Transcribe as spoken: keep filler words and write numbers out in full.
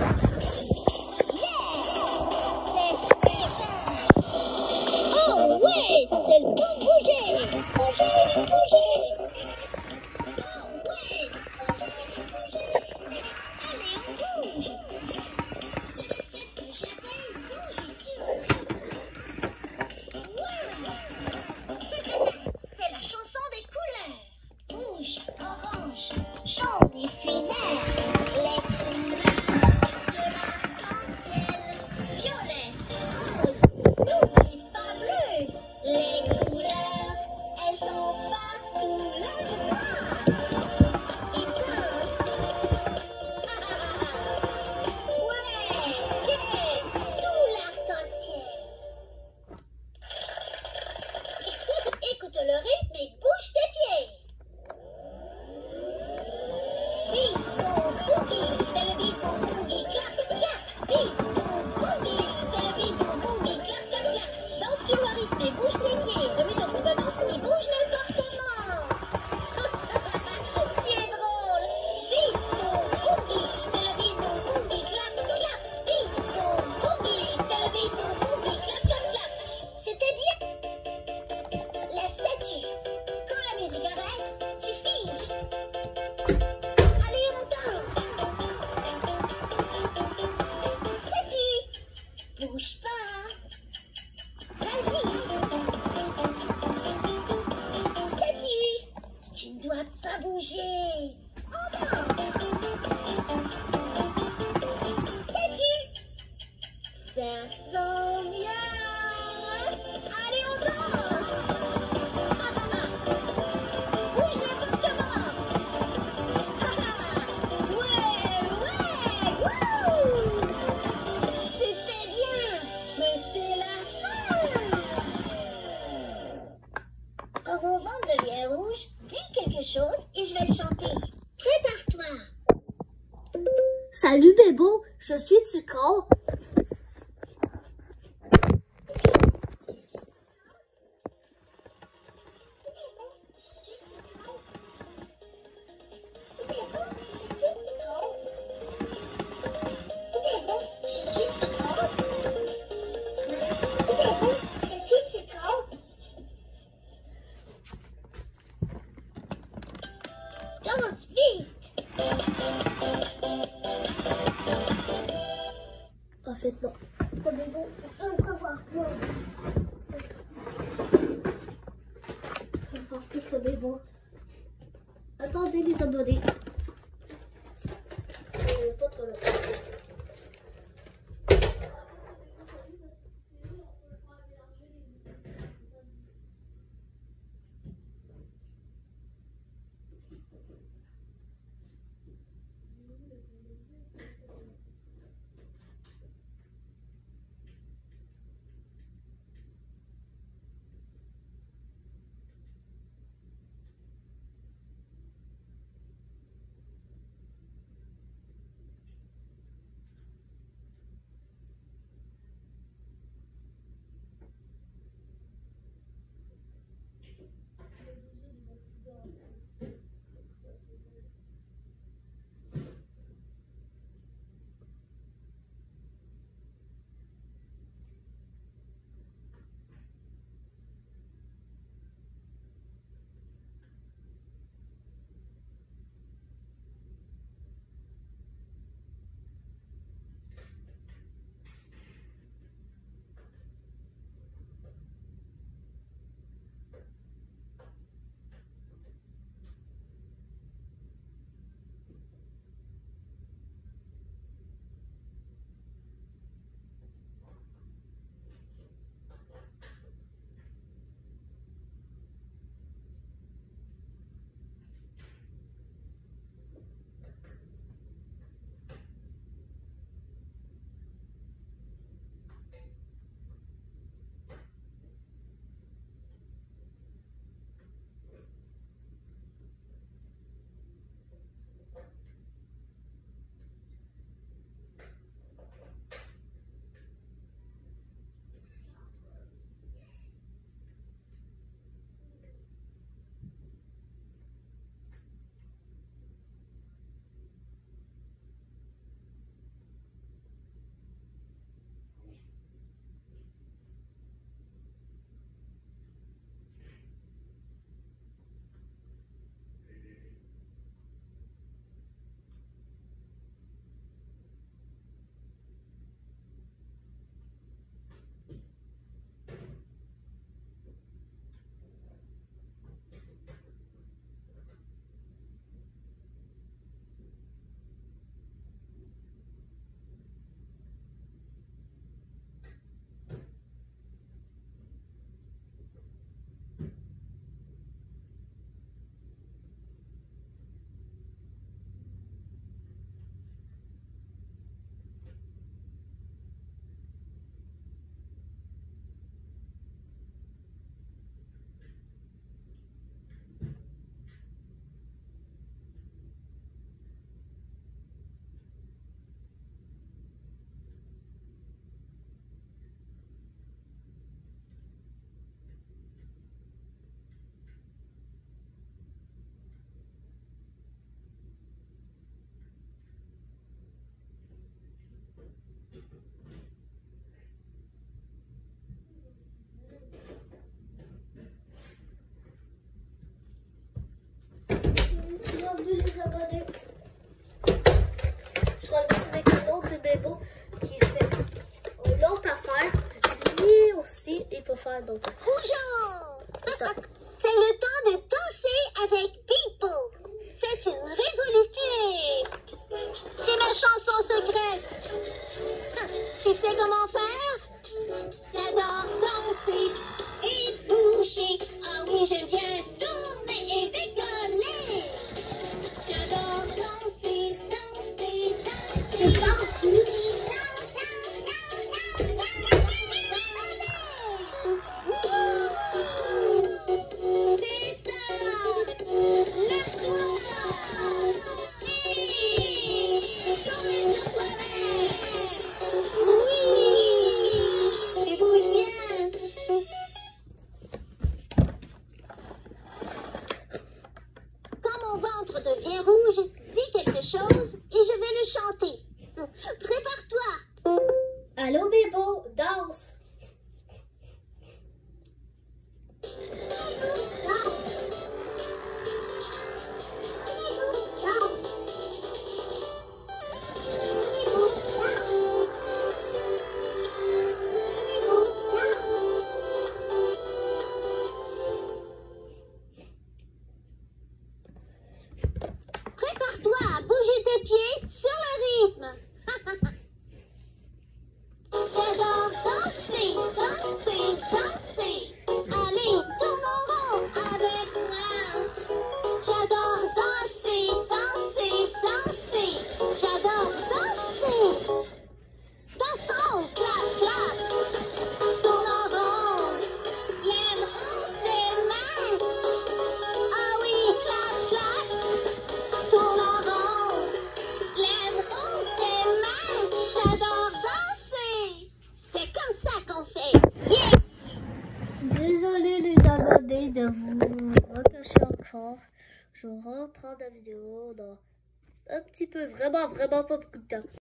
Oh ouais, c'est le temps de bouger. Bouger, bouger. Oh ouais, bouger, bouger. Allez, on bouge. C'est ce que j'appelle bouger sur ouais. C'est la chanson des couleurs. Rouge, orange, jaune et puis vert. Les couleurs de l'arc-en-ciel. Violet, rose, n'oublie pas bleu. Les couleurs, elles sont partout. Lève-toi et danse. Ouais, c'est tout l'arc-en-ciel. Écoute le rythme et bouge tes pieds. Beat boom boogie, fais le beat boom boogie, clap clap. Beat boom boogie, fais le beat boom boogie, clap clap clap. Danse sur le rythme et bouge tes pieds. Remets ton petit ballon et bouge n'importe comment. Tu es drôle. Beat boom boogie, fais le beat boom boogie, clap clap. Beat boom boogie, fais le beat boom boogie, clap clap clap. C'était bien. La statue. Quand la musique arrête, tu figes. Allez, on danse. Statue. Bouge pas. Vas-y. Statue. Tu ne dois pas bouger. On danse. Statue. Ça sent bien. Allez, on danse. Bouge n'importement. Ouais, ouais, wouh. C'était bien, mais c'est la fin. Quand mon ventre devient rouge, dis quelque chose et je vais le chanter. Prépare-toi. Salut Bébo, je suis Tuco. Danse vite. En fait, non. Ça Bébo, je ne peux voir moi. Je vais faire plus ça Bébo. Attendez les abonnés. Euh, pas trop long. abonnés. Je reviens avec un autre Bebo qui fait une autre affaire. Lui aussi, il peut faire d'autres affaires. Bonjour! C'est le temps de danser avec Bebo. C'est une révolution. C'est ma chanson secrète. Tu sais comment faire? J'adore danser et bouger. Ah oui, j'aime bien tourner et décoller. J'adore danser, danser, danser. C'est parti. Devient rouge, dis quelque chose et je vais le chanter. Prépare-toi. Allô Bebo, danse. Prépare-toi à bouger tes pieds sur le rythme. J'adore danser, danser, danser. Allez, tourne en rond avec moi. J'adore danser, danser, danser. J'adore danser. Dansons, clap, clap. Tourne en rond. Les mains, les mains. Ah oui, clap, clap. Tourne en rond. Lève haut tes mains. J'adore danser. C'est comme ça qu'on fait. Yeah! Désolé les abonnés de vous recacher encore. Je reprends la vidéo dans un petit peu, vraiment, vraiment pas beaucoup de temps.